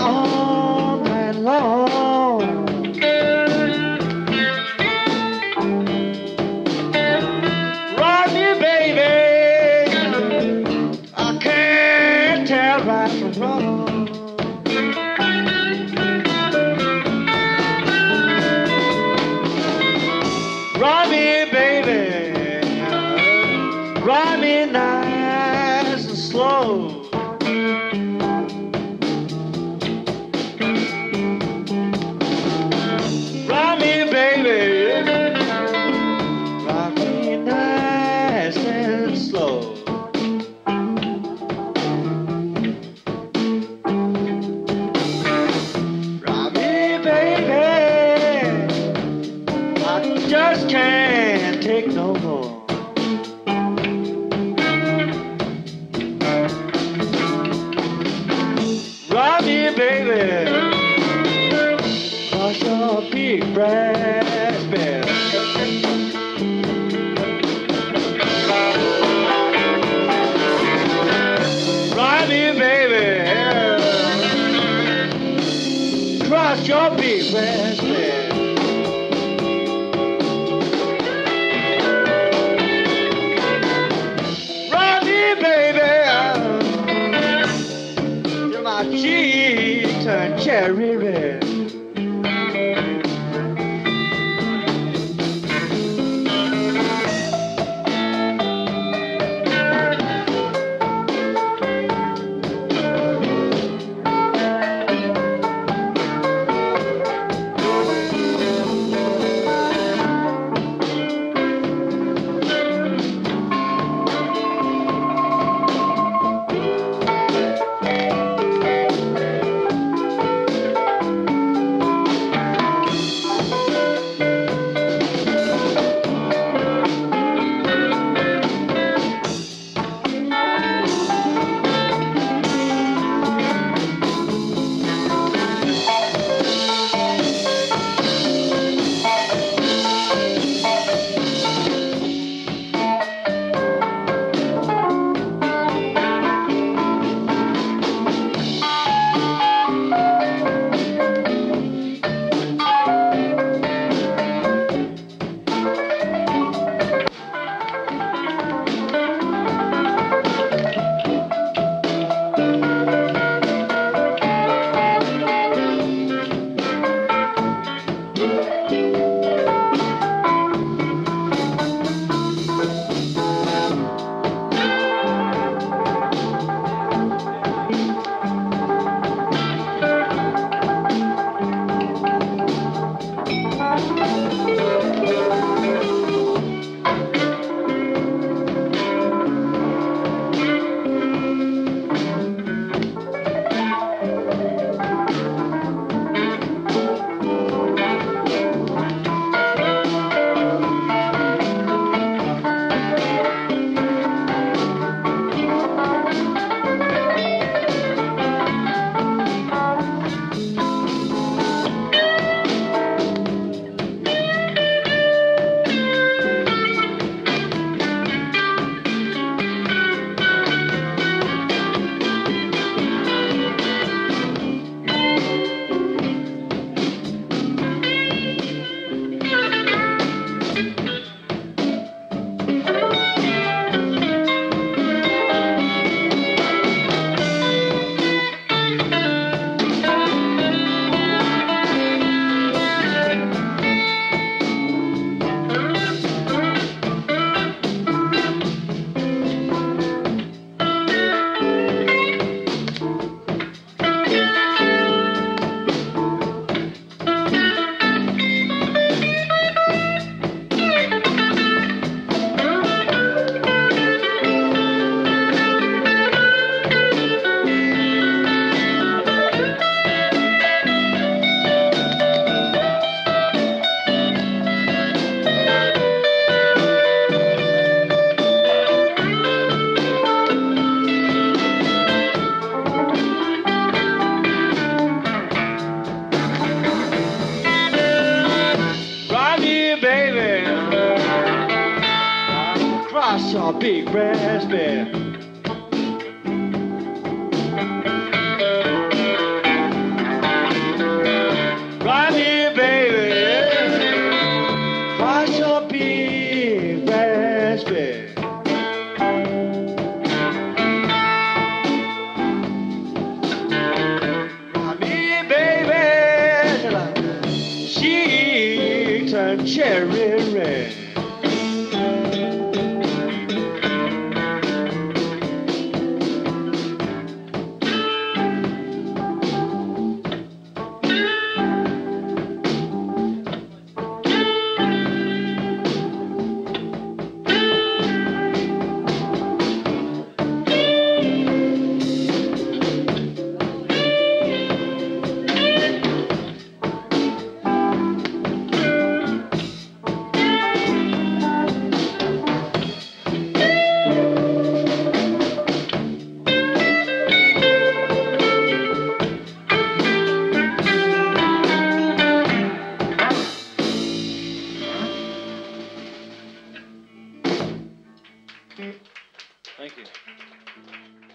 all night long. Rock me, baby, I can't tell right from wrong. Rock me, baby, rock me nice and slow. Rock me, baby, rock me nice and slow. Rock me, baby, I just can't take no more. Rock me, baby, crush your big brass bell. Rock me, baby, crush your big brass bell. Rock me, baby, till my cheeks turn cherry red. a big brass band. cherry red. Thank you.